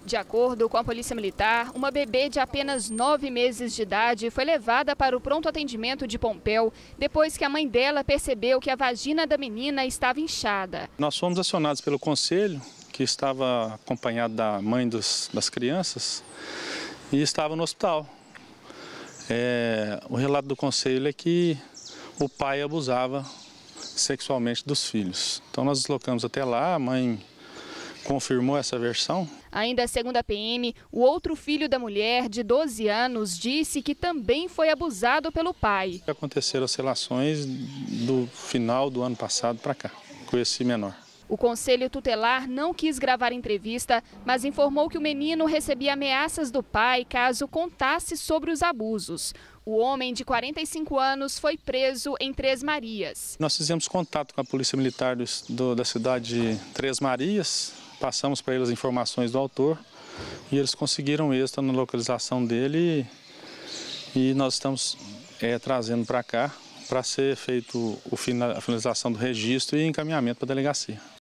De acordo com a Polícia Militar, uma bebê de apenas 9 meses de idade foi levada para o pronto atendimento de Pompéu depois que a mãe dela percebeu que a vagina da menina estava inchada. Nós fomos acionados pelo conselho, que estava acompanhado da mãe das crianças e estava no hospital. O relato do conselho é que o pai abusava sexualmente dos filhos. Então nós deslocamos até lá, a mãe confirmou essa versão. Ainda segundo a PM, o outro filho da mulher, de 12 anos, disse que também foi abusado pelo pai. Aconteceram as relações do final do ano passado para cá, com esse menor. O Conselho Tutelar não quis gravar entrevista, mas informou que o menino recebia ameaças do pai caso contasse sobre os abusos. O homem de 45 anos foi preso em Três Marias. Nós fizemos contato com a Polícia Militar da cidade de Três Marias, passamos para eles as informações do autor e eles conseguiram êxito na localização dele e nós estamos trazendo para cá para ser feito a finalização do registro e encaminhamento para a delegacia.